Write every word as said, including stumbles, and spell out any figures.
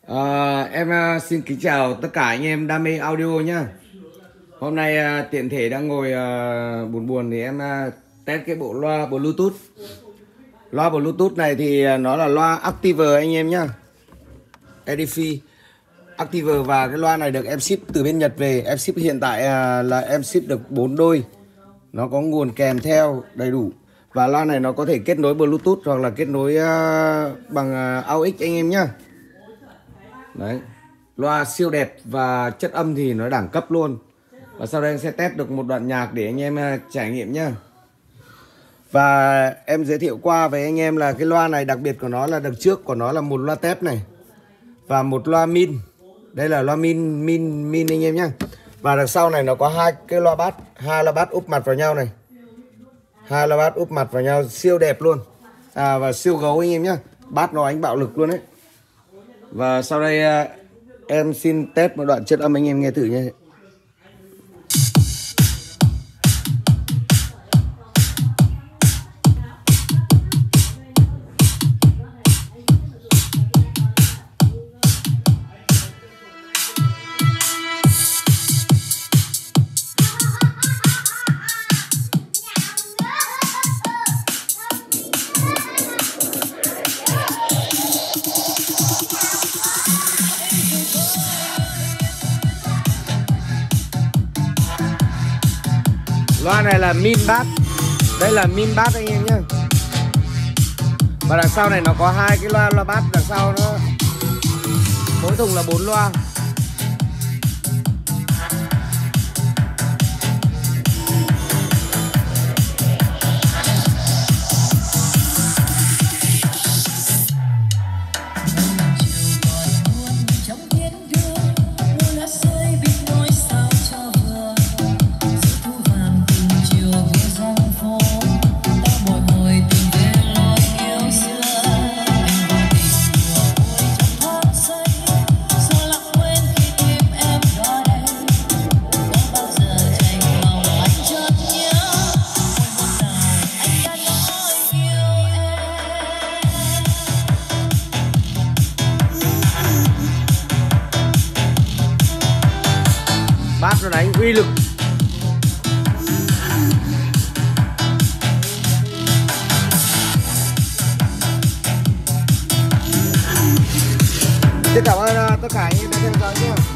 À, em à, xin kính chào tất cả anh em đam mê audio nhá. Hôm nay à, tiện thể đang ngồi à, buồn buồn thì em à, test cái bộ loa Bluetooth. Loa Bluetooth này thì à, nó là loa Active anh em nhá. Edifi Active, và cái loa này được em ship từ bên Nhật về. Em ship hiện tại à, là em ship được bốn đôi. Nó có nguồn kèm theo đầy đủ. Và loa này nó có thể kết nối Bluetooth hoặc là kết nối à, bằng à, a u ích anh em nhá. Đấy, loa siêu đẹp và chất âm thì nó đẳng cấp luôn. Và sau đây em sẽ test được một đoạn nhạc để anh em trải nghiệm nhá. Và em giới thiệu qua với anh em là cái loa này đặc biệt của nó là đằng trước của nó là một loa tép này và một loa min. Đây là loa min min min anh em nhá. Và đằng sau này nó có hai cái loa bass, hai loa bass úp mặt vào nhau này. Hai loa bass úp mặt vào nhau siêu đẹp luôn. À, và siêu gấu anh em nhá. Bass nó ánh bạo lực luôn đấy. Và sau đây em xin test một đoạn chất âm anh em nghe thử nhé. Loa này là min bass. Đây là min bass anh em nhé. Và đằng sau này nó có hai cái loa loa bass đằng sau nó. Mỗi thùng là bốn loa. Bass nó đánh uy lực. Xin cảm ơn tất cả anh em đã theo dõi nhé.